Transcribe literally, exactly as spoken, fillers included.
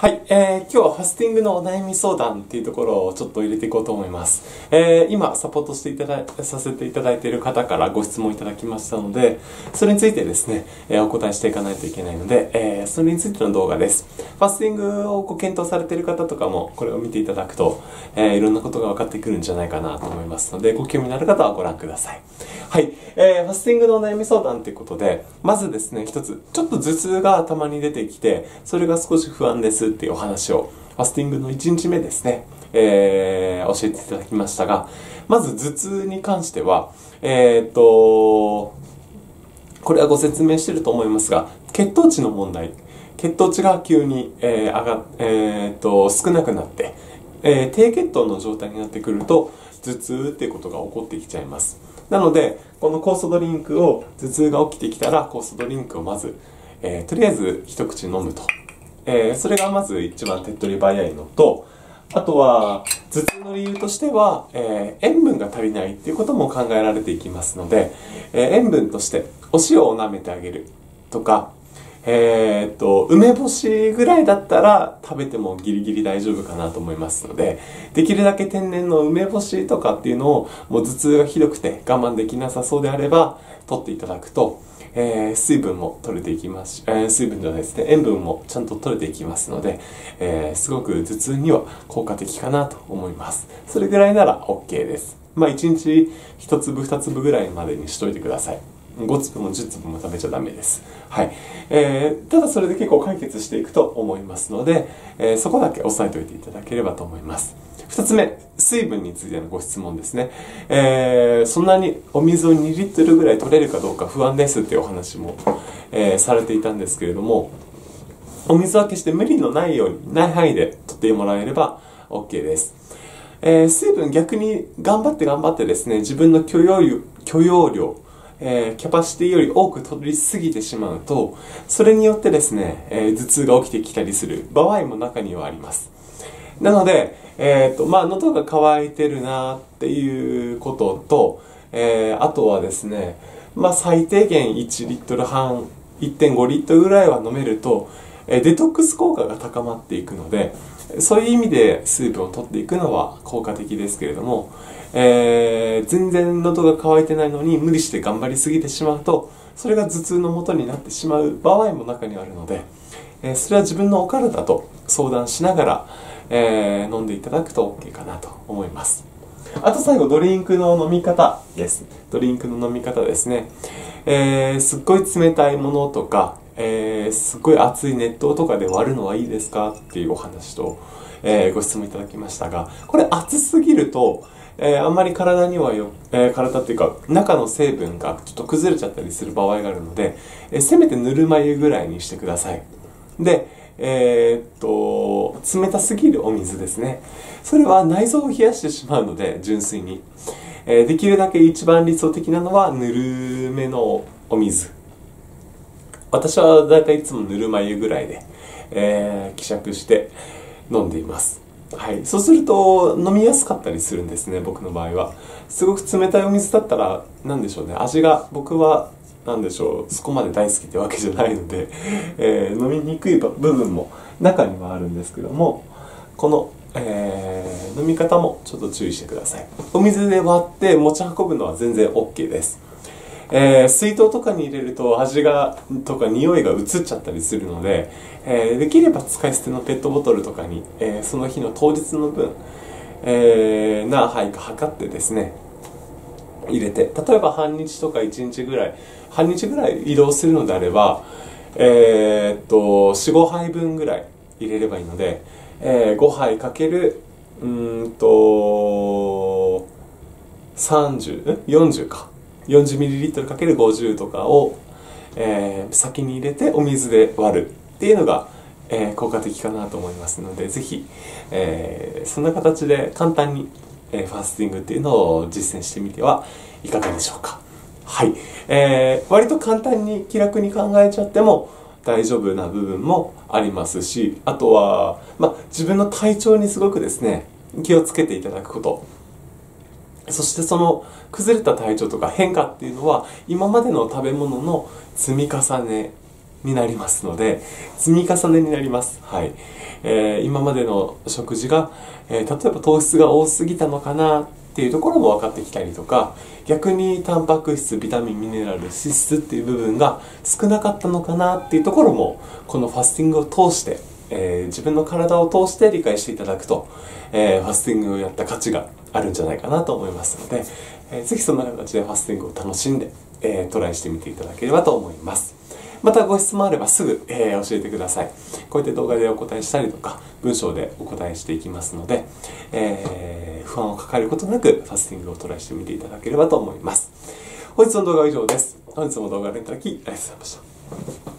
はい、えー、今日はファスティングのお悩み相談っていうところをちょっと入れていこうと思います。えー、今サポートしていただいさせていただいている方からご質問いただきましたので、それについてですね、えー、お答えしていかないといけないので、えー、それについての動画です。ファスティングをご検討されている方とかもこれを見ていただくと、えー、いろんなことが分かってくるんじゃないかなと思いますので、ご興味のある方はご覧ください。はい、えー、ファスティングのお悩み相談ということで、まずですね、一つ、ちょっと頭痛がたまに出てきて、それが少し不安ですっていうお話を、ファスティングのいちにちめですね、えー、教えていただきましたが、まず頭痛に関しては、えーっと、これはご説明していると思いますが、血糖値の問題、血糖値が急に、えー上がえーっと少なくなって、えー低血糖の状態になってくると、頭痛っていうことが起こってきちゃいます。なので、この酵素ドリンクを、頭痛が起きてきたら、酵素ドリンクをまず、えーとりあえず一口飲むと。えーそれがまず一番手っ取り早いのと、あとは、頭痛の理由としては、えー塩分が足りないっていうことも考えられていきますので、えー塩分としてお塩を舐めてあげるとか、えーっと、梅干しぐらいだったら食べてもギリギリ大丈夫かなと思いますので、できるだけ天然の梅干しとかっていうのを、もう頭痛がひどくて我慢できなさそうであれば、取っていただくと、えー水分も取れていきますし、えー水分じゃないですね、塩分もちゃんと取れていきますので、えーすごく頭痛には効果的かなと思います。それぐらいなら OK です。まあいちにちひとつぶふたつぶぐらいまでにしといてください。ごつぶもじゅっつぶも食べちゃダメです。はい。えー、ただそれで結構解決していくと思いますので、えー、そこだけ押さえておいていただければと思います。二つ目、水分についてのご質問ですね。えー、そんなにお水をにリットルぐらい取れるかどうか不安ですっていうお話も、えー、されていたんですけれども、お水は決して無理のないように、ない範囲で取ってもらえれば OK です。えー、水分逆に頑張って頑張ってですね、自分の許容量、許容量、えー、キャパシティより多く取りすぎてしまうと、それによってですね、えー、頭痛が起きてきたりする場合も中にはあります。なので、えーと、まあ、喉が渇いてるなっていうことと、えー、あとはですね、まあ、最低限いちリットルはん、いってんごリットルぐらいは飲めると、えー、デトックス効果が高まっていくので、そういう意味で水分を取っていくのは効果的ですけれども、えー、全然喉が渇いてないのに無理して頑張りすぎてしまうと、それが頭痛の元になってしまう場合も中にはあるので、えー、それは自分のお体と相談しながら、えー、飲んでいただくと OK かなと思います。あと最後、ドリンクの飲み方です。ドリンクの飲み方ですね。えー、すっごい冷たいものとか、えー、すっごい熱い熱湯とかで割るのはいいですかっていうお話と、えー、ご質問いただきましたが、これ熱すぎると、えー、あんまり体にはよ、えー、体っていうか中の成分がちょっと崩れちゃったりする場合があるので、えー、せめてぬるま湯ぐらいにしてください。で、えー、っと冷たすぎるお水ですね、それは内臓を冷やしてしまうので、純粋に、えー、できるだけ一番理想的なのはぬるめのお水。私はだいたいいつもぬるま湯ぐらいで、えー、希釈して飲んでいます。はい、そうすると飲みやすかったりするんですね、僕の場合は。すごく冷たいお水だったら、なんでしょうね、味が僕はなんでしょう、そこまで大好きってわけじゃないので、えー、飲みにくい部分も中にはあるんですけども、この、えー、飲み方もちょっと注意してください。お水で割って持ち運ぶのは全然 OK です。えー、水筒とかに入れると味がとか匂いが移っちゃったりするので、えー、できれば使い捨てのペットボトルとかに、えー、その日の当日の分、えー、何杯か測ってですね入れて、例えば半日とかいちにちぐらい半日ぐらい移動するのであれば、えー、っと よん、ごはいぶんぐらい入れればいいので、えー、ごはいかけるうーんとさんじゅう、よんじゅうかよんじゅうミリリットルかけるごじゅうとかを、えー、先に入れてお水で割るっていうのが、えー、効果的かなと思いますので、ぜひ、えー、そんな形で簡単に、えー、ファスティングっていうのを実践してみてはいかがでしょうか。はい、えー、割と簡単に気楽に考えちゃっても大丈夫な部分もありますし、あとは、まあ、自分の体調にすごくですね気をつけていただくこと、そしてその崩れた体調とか変化っていうのは今までの食べ物の積み重ねになりますので、積み重ねになります。はい。えー、今までの食事が、えー、例えば糖質が多すぎたのかなっていうところも分かってきたりとか、逆にタンパク質、ビタミン、ミネラル、脂質っていう部分が少なかったのかなっていうところも、このファスティングを通して、えー、自分の体を通して理解していただくと、えー、ファスティングをやった価値があるんじゃないかなと思いますので、えー、ぜひそんな形でファスティングを楽しんで、えー、トライしてみていただければと思います。またご質問あればすぐ、えー、教えてください。こうやって動画でお答えしたりとか、文章でお答えしていきますので、えー、不安を抱えることなくファスティングをトライしてみていただければと思います。本日の動画は以上です。本日も動画をご覧いただきありがとうございました。